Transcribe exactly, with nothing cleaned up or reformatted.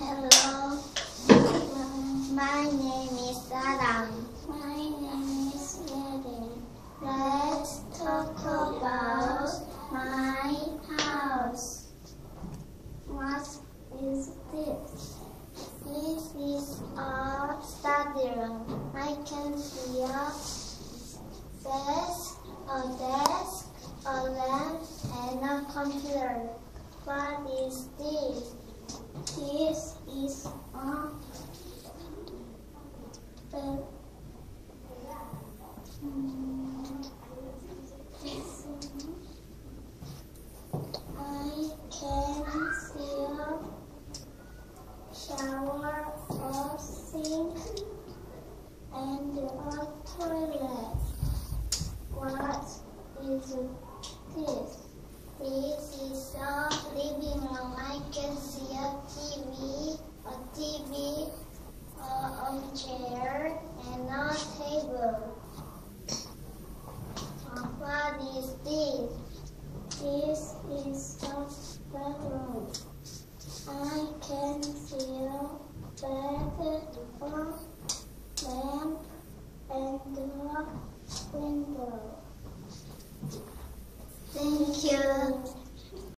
Hello, my name is Adam. My name is Eden. Let's talk about my house. What is this? This is a study room. I can see a desk, a desk, a lamp, and a computer. What is this? This is a bed. I can see a shower, a sink, and a toilet. What is this? This is a living room. I can see a T V, a T V, a, a chair, and a table. Uh, what is this? This is a bedroom. I can see a bed, a lamp, and a window. Thank you.